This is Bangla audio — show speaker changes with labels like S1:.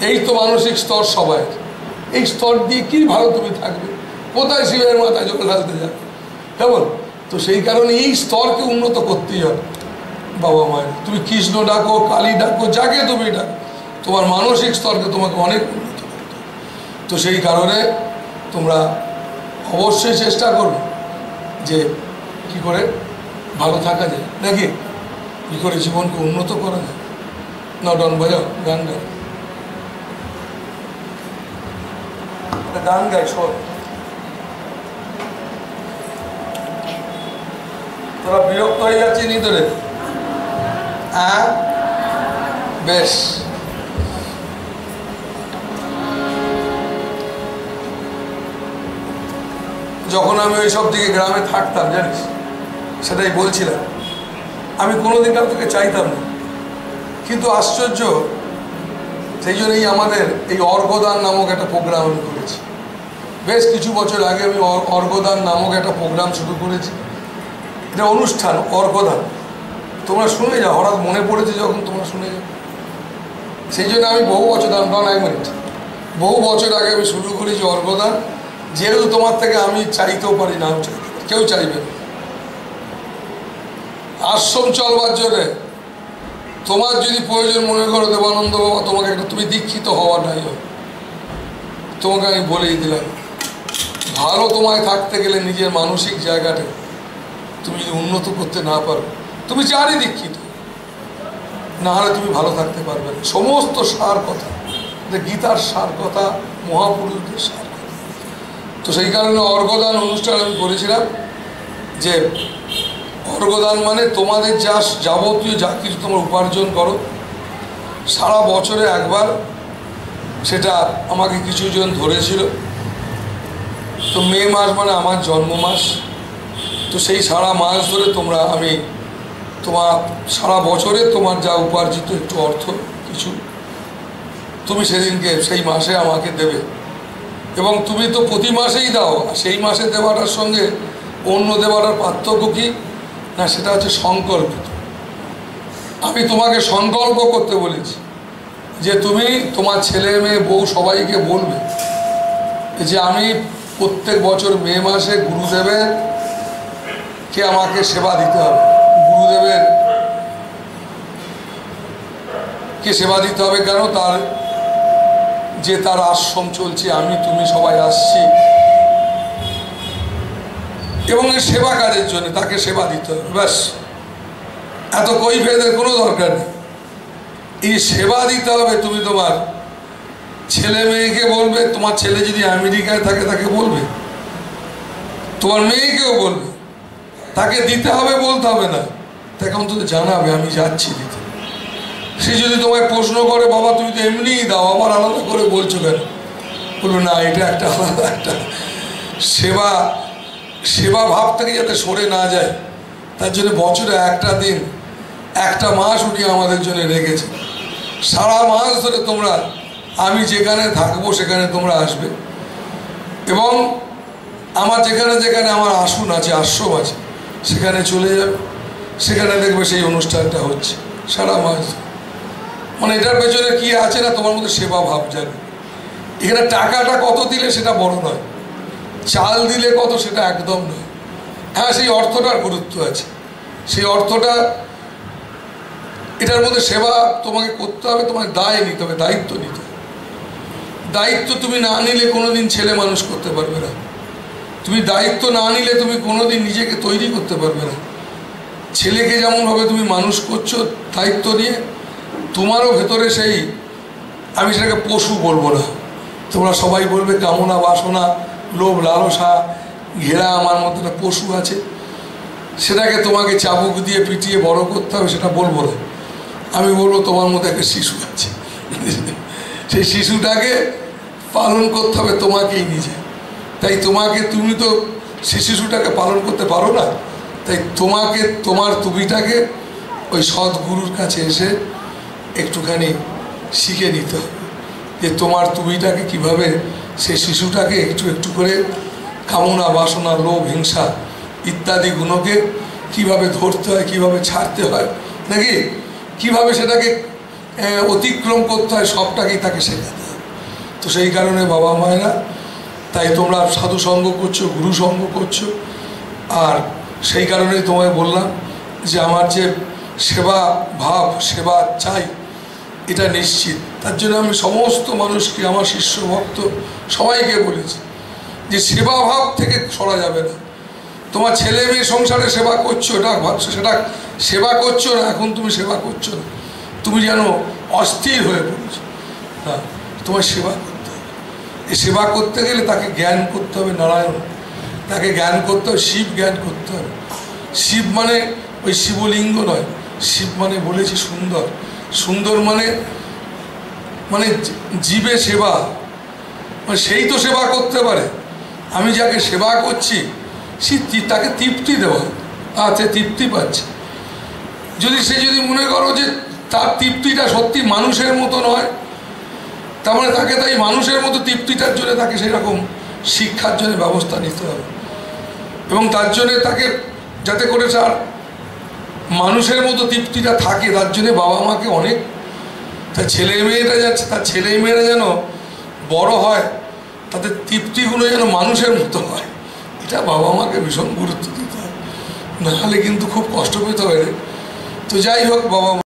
S1: এই তো মানসিক স্তর সবাই, এই স্তর দিয়ে কি ভালো তুমি থাকবে, কোথায় শিবের মাথায় জল ঢালতে যাবে, কেমন? তো সেই কারণে এই স্তরকে উন্নত করতেই হবে বাবা মায়ের। তুমি কৃষ্ণ ডাকো, কালী ডাকো, যাকে তুমি ডাকো, তোমার মানসিক স্তরকে তোমাকে অনেক উন্নত করতে হবে। তো সেই কারণে তোমরা অবশ্যই চেষ্টা করবে যে কি করে ভালো থাকা যায়, নাকি কী করে জীবনকে উন্নত করা যায়। না ডন বাজাও, গান গাও, গান গাই শোন। তোরা বিরক্ত হয়ে যাচ্ছি নি তোরে? হ্যাঁ বেশ, যখন আমি ওই সব দিকে গ্রামে থাকতাম জানিস, সেটাই বলছিলাম, আমি কোনোদিন কারো থেকে চাইতাম না, কিন্তু আশ্চর্য, সেই জন্যই আমাদের এই অর্ঘদান নামক একটা প্রোগ্রাম আমি করেছি। বেশ কিছু বছর আগে আমি অর্ঘদান নামক একটা প্রোগ্রাম শুরু করেছি। এটা অনুষ্ঠান অর্ঘদান, তোমরা শুনে যাও, হঠাৎ মনে পড়েছে যখন তোমরা শুনে যাও। সেই জন্য আমি বহু বছর, এক মিনিট, বহু বছর আগে আমি শুরু করেছি অর্ঘদান। যেহেতু তোমার থেকে আমি চাইতেও পারি না, আমি চাইতে পারি, কেউ চাইবে না। আশ্রম চলবার জন্যে তোমার যদি প্রয়োজন মনে করো দেবানন্দ বাবা তোমাকে একটা, তুমি দীক্ষিত হওয়া নাই, তোমাকে আমি বলেই দিলাম, ভালো তোমায় থাকতে গেলে নিজের মানসিক জায়গাটা তুমি যদি উন্নত করতে না পারো, তুমি চারই দীক্ষিত না হলে তুমি ভালো থাকতে পারবে না। সমস্ত সার কথা, গীতার সার কথা, মহাপুরুষদের সার কথা। তো সেই কারণে অর্ঘদান অনুষ্ঠান আমি করেছিলাম, যে অর্ঘদান মানে তোমাদের যা যাবতীয় যা কিছু তোমরা উপার্জন করো সারা বছরে একবার, সেটা আমাকে কিছুজন ধরেছিল। তো মে মাস মানে আমার জন্ম মাস, তো সেই সারা মাস ধরে তোমরা, আমি তোমার সারা বছরে তোমার যা উপার্জিত একটু অর্থ কিছু তুমি সেদিনকে সেই মাসে আমাকে দেবে। এবং তুমি তো প্রতি মাসেই দাও, সেই মাসে দেওয়াটার সঙ্গে অন্য দেওয়াটার পার্থক্য কী না, সেটা হচ্ছে সংকল্পিত। আমি তোমাকে সংকল্প করতে বলেছি যে তুমি তোমার ছেলে মেয়ে বউ সবাইকে বলবে যে আমি প্রত্যেক বছর মে মাসে গুরুদেবের কে আমাকে সেবা দিতে হবে, গুরুদেবের কে সেবা দিতে হবে। কেন? তার যে তার আশ্রম চলছে, আমি তুমি সবাই আসছি, এবং এই সেবা কাজের জন্য তাকে সেবা দিতে হবে। ব্যাস, এত কৈফিয়তের কোনো দরকার নেই। এই সেবা দিতে হবে, তুমি তোমার ছেলে মেয়েকে বলবে, তোমার ছেলে যদি আমেরিকায় থাকে তাকে বলবে, তোমার মেয়েকেও বলবে, তাকে দিতে হবে বলতে হবে না, তাকে অন্তত জানাবে আমি যাচ্ছি দিতে। সে যদি তোমায় প্রশ্ন করে বাবা তুমি তো এমনিই দাও, আবার আলাদা করে বলছো কেন, বলবে না এটা একটা আলাদা একটা সেবা, সেবা ভাব থেকে যাতে সরে না যায় তার জন্য বছরে একটা দিন, একটা মাস উনি আমাদের জন্য রেখেছে। সারা মাস ধরে তোমরা, আমি যেখানে থাকবো সেখানে তোমরা আসবে, এবং আমার যেখানে যেখানে আমার আসন আছে, আশ্রম আছে, সেখানে চলে যাবে, সেখানে দেখবে সেই অনুষ্ঠানটা হচ্ছে সারা মাস। মানে এটার পেছনে কি আছে না, তোমার মধ্যে সেবা ভাব যাবে। এখানে টাকাটা কত দিলে সেটা বড় নয়, চাল দিলে কত সেটা একদম নয়। হ্যাঁ, সেই অর্থটার গুরুত্ব আছে, সেই অর্থটা, এটার মধ্যে সেবা তোমাকে করতে হবে, তোমাকে দায় নিতে হবে, দায়িত্ব নিতে হবে। দায়িত্ব তুমি না নিলে কোনোদিন ছেলে মানুষ করতে পারবে না, তুমি দায়িত্ব না নিলে তুমি কোনোদিন নিজেকে তৈরি করতে পারবে না। ছেলেকে যেমনভাবে তুমি মানুষ করছো দায়িত্ব নিয়ে, তোমারও ভেতরে সেই, আমি সেটাকে পশু বলবো না, তোমরা সবাই বলবে কামনা বাসনা লোভ লালসা ঘেরা আমার মধ্যে একটা পশু আছে, সেটাকে তোমাকে চাবুক দিয়ে পিটিয়ে বড় করতে হবে সেটা বলবো না। আমি বলবো তোমার মধ্যে একটা শিশু আছে, সেই শিশুটাকে পালন করতে হবে তোমাকেই নিজে। তাই তোমাকে, তুমি তো সেই শিশুটাকে পালন করতে পারো না, তাই তোমাকে তোমার তুমিটাকে ওই সদ্গুরুর কাছে এসে একটুখানি শিখে নিতে হবে যে তোমার তুমিটাকে কিভাবে, সেই শিশুটাকে একটু একটু করে কামনা বাসনা লোভ হিংসা ইত্যাদি গুণকে কিভাবে ধরতে হয়, কিভাবে ছাড়তে হয়, নাকি কিভাবে সেটাকে অতিক্রম করতে হয় সবটাকেই তাকে শেখাতে হয়। তো সেই কারণে বাবা মায়েরা, তাই তোমরা সাধু সঙ্গ করছো, গুরু সঙ্গ করছো, আর সেই কারণেই তোমায় বললাম যে আমার যে সেবা ভাব, সেবা চাই, এটা নিশ্চিত। তার জন্য আমি সমস্ত মানুষকে, আমার শিষ্য ভক্ত সবাইকে বলেছি যে সেবা ভাব থেকে সরা যাবে না। তোমার ছেলে মেয়ে সংসারে সেবা করছো, এটা ভাবছো সেটা সেবা করছো না, এখন তুমি সেবা করছো না, তুমি যেন অস্থির হয়ে পড়েছো। না, তোমার সেবা করতে হবে। এই সেবা করতে গেলে তাকে জ্ঞান করতে হবে নারায়ণ, তাকে জ্ঞান করতে হবে, শিব জ্ঞান করতে হবে। শিব মানে ওই শিবলিঙ্গ নয়, শিব মানে বলেছি সুন্দর। সুন্দর মানে মানে জীবে সেবা, মানে সেই তো সেবা করতে পারে। আমি যাকে সেবা করছি তাকে তৃপ্তি দেওয়া, আচ্ছা তৃপ্তি পাচ্ছে। সে যদি মনে করো যে তার তৃপ্তিটা সত্যি মানুষের মতো নয়, তার মানে তাকে তাই মানুষের মতো তৃপ্তিটার জন্য তাকে সেরকম শিক্ষার জন্য ব্যবস্থা নিতে হবে, এবং তার জন্যে তাকে যাতে করে তার মানুষের মতো তৃপ্তিটা থাকে, তার জন্যে বাবা মাকে অনেক, তার তার ছেলে মেয়েরা যেন বড় হয়, তাদের তৃপ্তিগুলো যেন মানুষের মতো হয়, এটা বাবা মাকে ভীষণ গুরুত্ব দিতে হবে, নাহলে কিন্তু খুব কষ্ট পেতে হবে। তো যাই হোক, বাবা